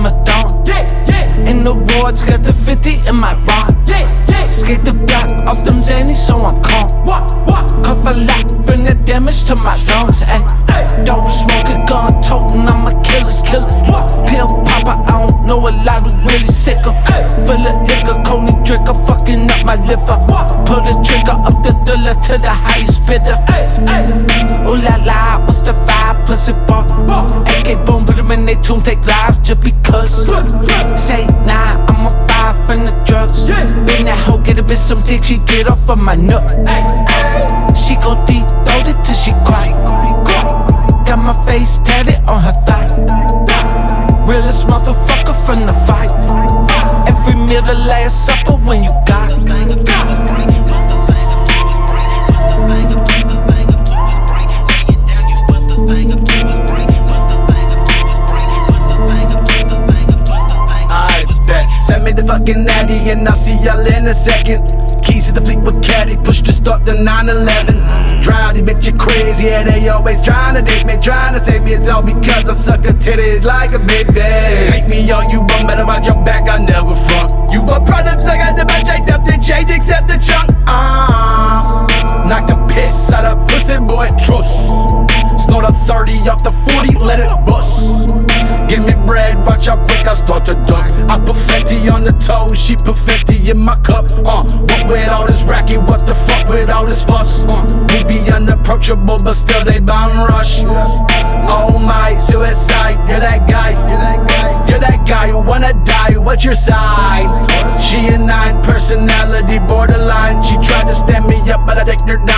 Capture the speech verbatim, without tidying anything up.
I'm a thorn. In the wards, got the fifty in my rod. Skate the block off them Xannies, so I'm calm. Cough a lot, bring the damage to my lungs. Ay, dope smoking, gun toting, I'm a killer's killer. Pill popper, I don't know a lot who really sick em. Full of nigga, Coney drinker, fucking up my liver. Pull the trigger up the thriller to the highest bidder. Ooh la la, what's the vibe, pussy bar? A K boom, put them in they tomb, take lives just because. Say nah, I'm a five from the drugs. Bring that hoe, get a bitch some dick, she get off of my nut. She gon' deep throat it till she cry. Got my face tatted on her thigh. Realest motherfucker from the fight. Every meal the last supper when you got. Send me the fucking natty and I'll see y'all in a second. Keys to the Fleetwood caddy, push to start the nine eleven. Drive these bitches crazy, yeah, they always tryna date me, tryna save me. It's all because I suck her titties like a baby. Make me all you want, better watch your back, I never front. You want products, I got the bunch, ain't nothing change except the chunk. Ah, uh, knock the piss out of pussy boy, trust. Snort a thirty off the forty, let it bust. Give me bread, watch how quick I start to duck. I put Fenty on the toes, she put Fenty in my cup. Uh, what with all this racket, what the fuck with all this fuss? Uh, we be unapproachable, but still they bomb rush. Oh my, suicide, you're that guy. You're that guy. You're that guy who wanna die, what's your sign? She a nine, personality borderline. She tried to stand me up, but I dicked her down.